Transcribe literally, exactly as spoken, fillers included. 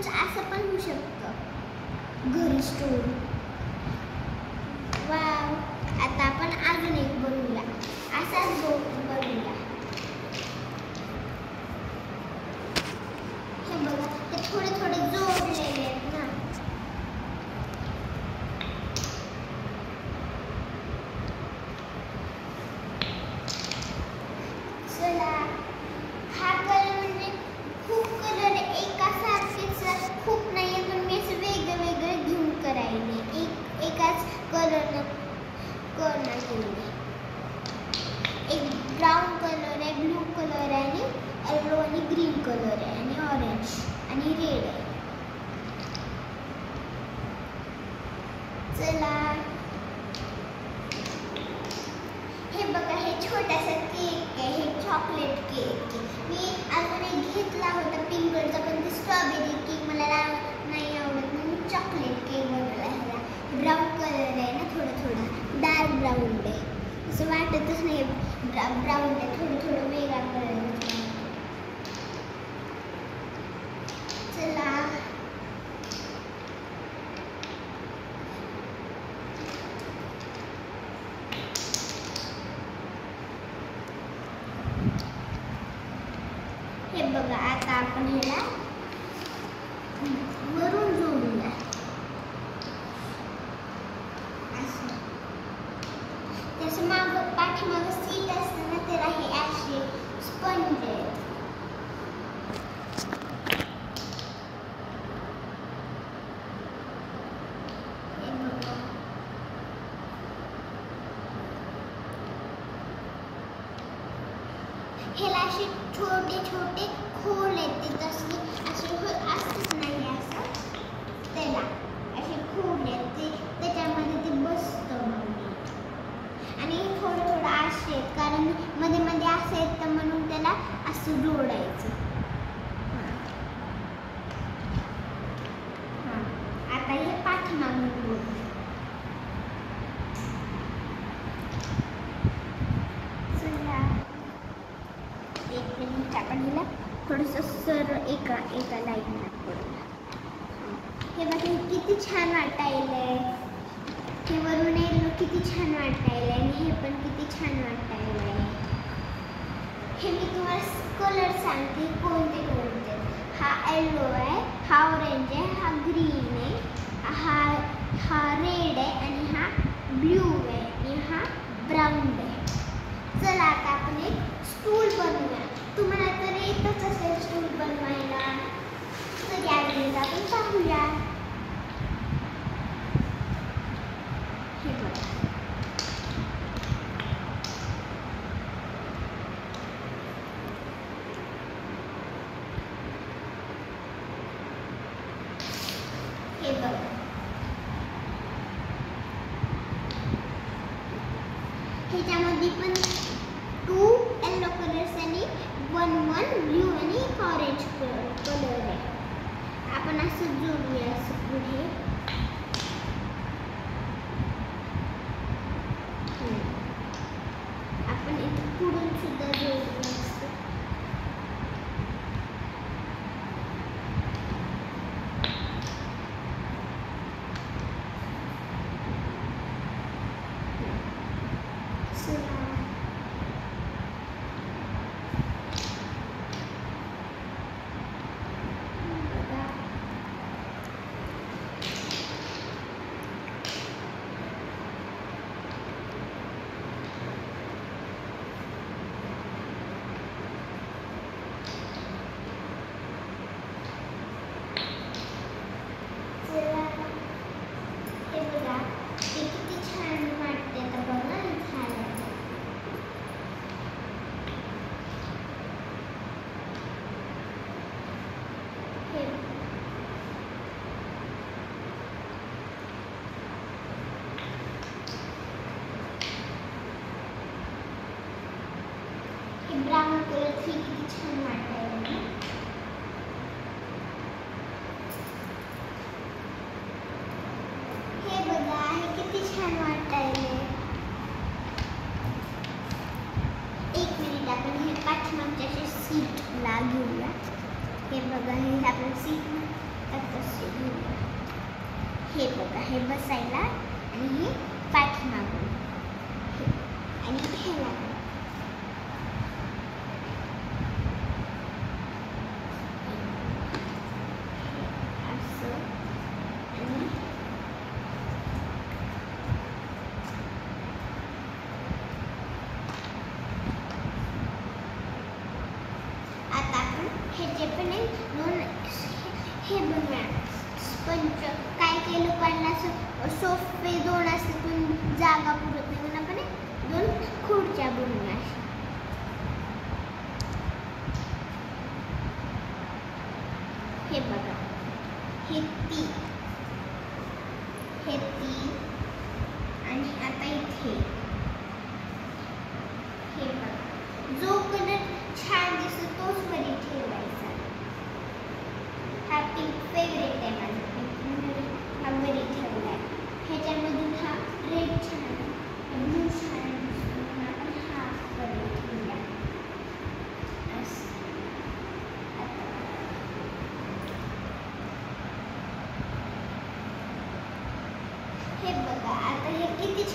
स्टूलच असं पण होऊ शकतं, घरी स्टूल. वाव, आता आपण अजून एक बनवूया, असाच बनवूया. हे बघा, ते थोडे थोडे जोडलेले आहेत ना. चला, हा कलर म्हणजे खूप कलर एकासारखेच खूप नाहीये, पण मी असं वेगळं वेगळं घेऊन करायले. एक एकाच कलरनं कलर केले. एक ब्राऊन कलर आहे, ब्लू कलर आहे, आणि येलो आणि ग्रीन कलर आहे, आणि ऑरेंज आणि रेड आहे. चला, हे बघा, हे छोटासा केक आहे, हे चॉकलेट केक आहे. मी अजून एक घेतला होता पिंक कलरचा, पण ते स्ट्रॉबेरी केक मला नाही आवडत, म्हणून मी चॉकलेट केक बनवला. ह्याला ब्राऊन कलर आहे ना, थोडा थोडा डार्क ब्राऊन आहे, असं वाटतच नाही ब्राऊन आहे, थोडं थोडं वेगळा कलर आहे. चला, हे बघा, आता आपण ह्याला वरून जोडूया. असं त्याचं माग पाठीमागं सीट असतं ना, त्याला हे असे स्पंज आहेत. हे बघा, ह्याला असे छोटे छोटे खोल येते, तसले असे असतच नाही, असं त्याला असे खोल येते, त्याच्यामध्ये ते बसतं. आणि थोडं थोडं असे आहेत, कारण मध्ये मध्ये असं येतं, म्हणून त्याला असं जोडायचं. हां, आता हे पाठीमागून जोडू. एक मिनिट, आपण हिला थोडंसं सर एका एका लाईनला करूया. हे बघा, किती छान वाटायलंय. हे वरून येलो किती छान वाटायलंय, आणि हे पण किती छान वाटायलंय. हे मी तुम्हाला कलर सांगते कोणते कोणते. हा येलो आहे, हा ऑरेंज आहे, हा ग्रीन आहे, हा हा रेड आहे, आणि हा ब्ल्यू आहे, आणि हा ब्राऊन आहे. चला, आता आपण एक स्टूल बनवूया. तुम्हाला तर येतच असेल स्टूल बनवायला, तर यावेळेस आपण पाहूया. हे बघा, हे बघा, ह्याच्यामध्ये पण टू येलो कलर्स आणि वन वन ब्ल्यू आणि ऑरेंज कलर आहे. आपण असं जोडूया, असं पुढे. आपण इथे पुढून सुद्धा जोडू असतो. ब्राऊन कलरची किती छान वाटायला. हे बघा, हे किती छान वाटायले. एक मिनिट, आपण हे पाठीमागच्या सीटला घेऊया. हे बघा, हे आपण सीट बघा, हे बसायला आणि हे पाठीमागून आणि ह्याला असं आणि आता आपण ह्याचे पण एक दोन हे बनवूया स्पंज. काय काही लोकांना सोफे दोन असते पण जागा पुरत नाही म्हणून आपण दोन खुर्च्या बनवूया. हे बघा, हे ती हे ती आणि आता इथे हे बघा, जो कलर छान दिसतो तोच वरी ठेवायचा. हा पिंक फेवरेट आहे माझा, हा वरी ठेवलाय. ह्याच्यामधून हा रेड छान, ब्लू छान दिसतो म्हणून आपण हा वरी ठेवला. हे बघा, आता हे किती